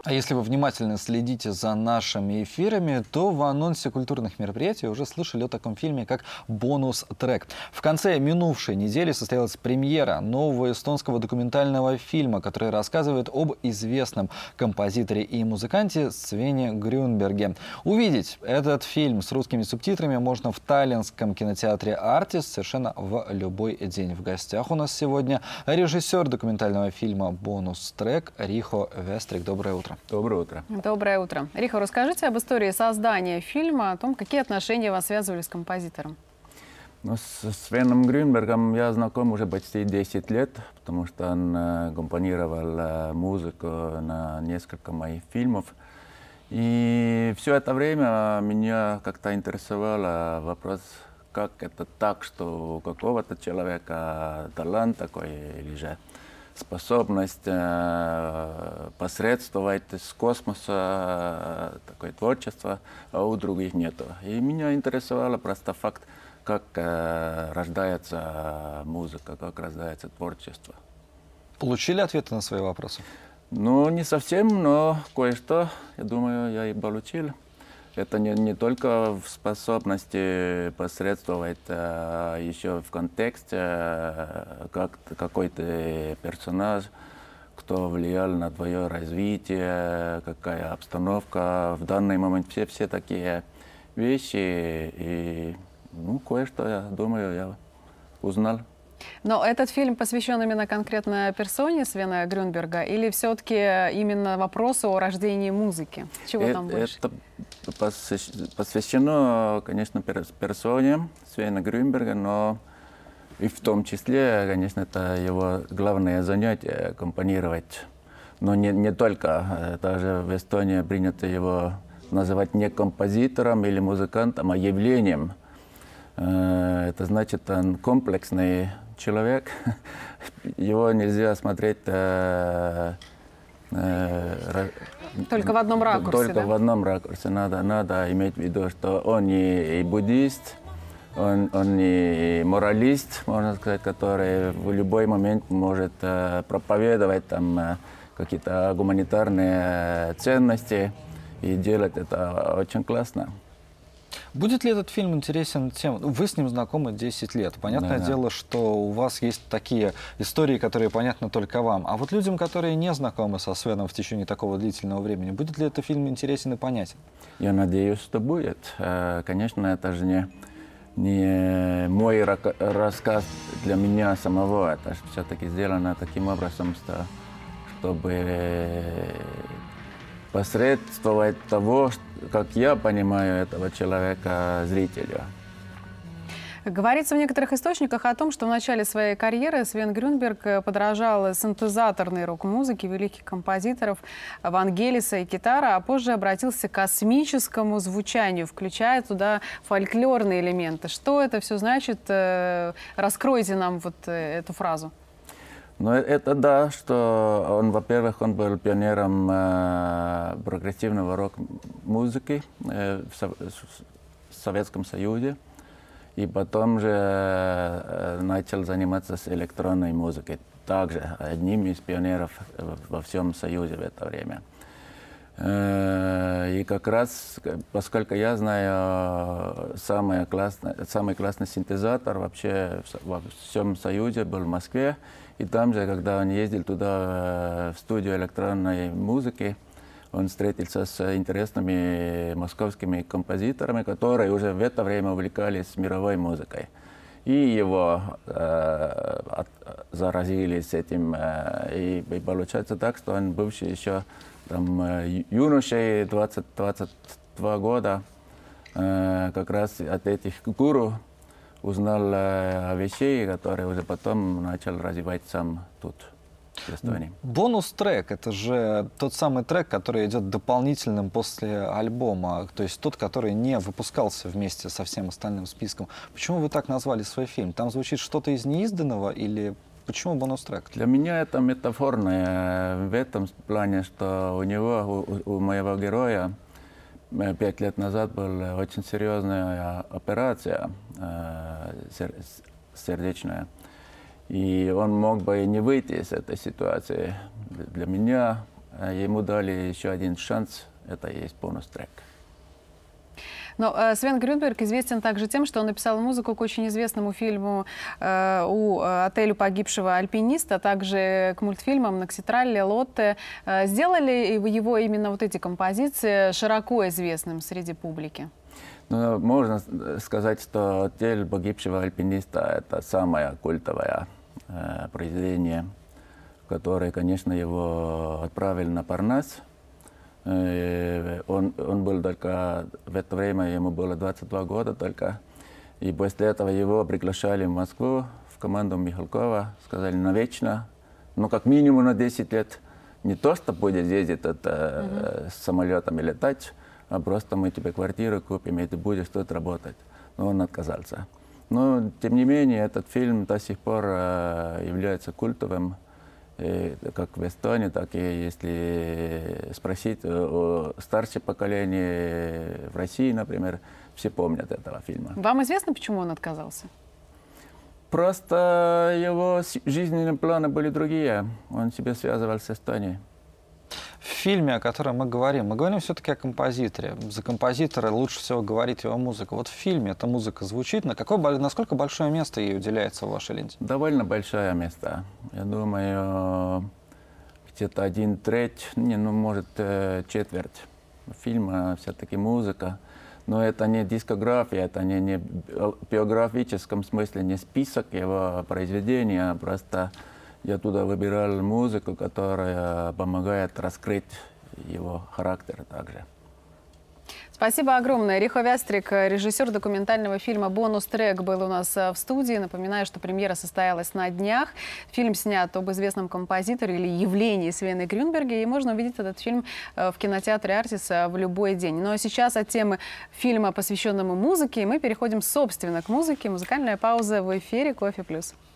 А если вы внимательно следите за нашими эфирами, то в анонсе культурных мероприятий уже слышали о таком фильме, как «Бонус-трек». В конце минувшей недели состоялась премьера нового эстонского документального фильма, который рассказывает об известном композиторе и музыканте Свене Грюнберге. Увидеть этот фильм с русскими субтитрами можно в таллинском кинотеатре «Артис» совершенно в любой день. В гостях у нас сегодня режиссер документального фильма «Бонус-трек» Рихо Вестрик. Доброе утро. Доброе утро. Доброе утро. Рихо, расскажите об истории создания фильма, о том, какие отношения вас связывали с композитором. Ну, с Свеном Грюнбергом я знаком уже почти 10 лет, потому что он компонировал музыку на несколько моих фильмов. И все это время меня как-то интересовал вопрос, как это так, что у какого-то человека талант такой или же способность посредствовать с космоса такое творчество, а у других нету. И меня интересовало просто факт, как рождается музыка, как рождается творчество. Получили ответы на свои вопросы? Ну, не совсем, но кое-что, я думаю, я и получил. Это не только в способности посредствовать, а еще в контексте, как какой-то персонаж, кто влиял на твое развитие, какая обстановка в данный момент, все такие вещи. И ну, кое-что, я думаю, я узнал. Но этот фильм посвящен именно конкретно персоне Свена Грюнберга или все-таки именно вопросу о рождении музыки? Чего там больше? Это посвящено, конечно, персоне Свена Грюнберга, но и в том числе, конечно, это его главное занятие – компонировать. Но не только. Даже в Эстонии принято его называть не композитором или музыкантом, а явлением. Это значит, он комплексный человек. Его нельзя смотреть только в одном ракурсе. Только в одном ракурсе. Надо иметь в виду, что он и буддист, он и моралист, можно сказать, который в любой момент может проповедовать там какие-то гуманитарные ценности и делать это очень классно. Будет ли этот фильм интересен тем? Вы с ним знакомы 10 лет. Понятное дело, что у вас есть такие истории, которые понятны только вам. А вот людям, которые не знакомы со Свеном в течение такого длительного времени, будет ли этот фильм интересен и понятен? Я надеюсь, что будет. Конечно, это же не мой рассказ для меня самого. Это все-таки сделано таким образом, чтобы посредствовать того, как я понимаю этого человека, зрителя. Говорится в некоторых источниках о том, что в начале своей карьеры Свен Грюнберг подражал синтезаторной рок-музыке великих композиторов Вангелиса и Китара, а позже обратился к космическому звучанию, включая туда фольклорные элементы. Что это все значит? Раскройте нам вот эту фразу. Ну, это да, что он, во-первых, он был пионером прогрессивного рок-музыки в Советском Союзе, и потом же начал заниматься с электронной музыкой, также одним из пионеров во всем Союзе в это время. И как раз, поскольку я знаю, самый классный синтезатор вообще во всем Союзе был в Москве. И там же, когда он ездил туда, в студию электронной музыки, он встретился с интересными московскими композиторами, которые уже в это время увлекались мировой музыкой. И его заразились этим. И получается так, что он бывший еще там, юношей, 20-22 года, как раз от этих гуру узнал о вещей, которые уже потом начал развивать сам тут, в Эстонии. Бонус-трек – это же тот самый трек, который идет дополнительным после альбома, то есть тот, который не выпускался вместе со всем остальным списком. Почему вы так назвали свой фильм? Там звучит что-то из неизданного или почему бонус-трек? Для меня это метафорное в этом плане, что у моего героя 5 лет назад была очень серьезная операция сердечная. И он мог бы и не выйти из этой ситуации. Для меня ему дали еще один шанс, это и есть бонус-трек. Но Свен Грюнберг известен также тем, что он написал музыку к очень известному фильму у отелю погибшего альпиниста, а также к мультфильмам «Нокситралли», «Лотте». Сделали его именно вот эти композиции широко известным среди публики? Ну, можно сказать, что «Отель погибшего альпиниста» — это самое культовое произведение, которое, конечно, его отправили на Парнас. Он был только, в это время ему было 22 года только, и после этого его приглашали в Москву, в команду Михалкова, сказали навечно, ну как минимум на 10 лет, не то, что будет ездить с самолетами летать, а просто мы тебе квартиру купим, и ты будешь тут работать. Но он отказался. Но, тем не менее, этот фильм до сих пор является культовым, как в Эстонии, так и если спросить о старшем поколении в России, например, все помнят этого фильма. Вам известно, почему он отказался? Просто его жизненные планы были другие. Он себя связывал с Эстонией. В фильме, о котором мы говорим все-таки о композиторе. За композитора лучше всего говорить его музыка. Вот в фильме эта музыка звучит. Насколько большое место ей уделяется в вашей ленте? Довольно большое место. Я думаю, где-то 1/3, ну, может, четверть фильма все-таки музыка. Но это не дискография, это не в биографическом смысле, не список его произведений, а просто я туда выбирал музыку, которая помогает раскрыть его характер также. Спасибо огромное. Рихо Вястрик, режиссер документального фильма «Бонус-трек», был у нас в студии. Напоминаю, что премьера состоялась на днях. Фильм снят об известном композиторе или явлении Свене Грюнберге. И можно увидеть этот фильм в кинотеатре «Артис» в любой день. Ну а сейчас от темы фильма, посвященному музыке, мы переходим, собственно, к музыке. Музыкальная пауза в эфире «Кофе плюс».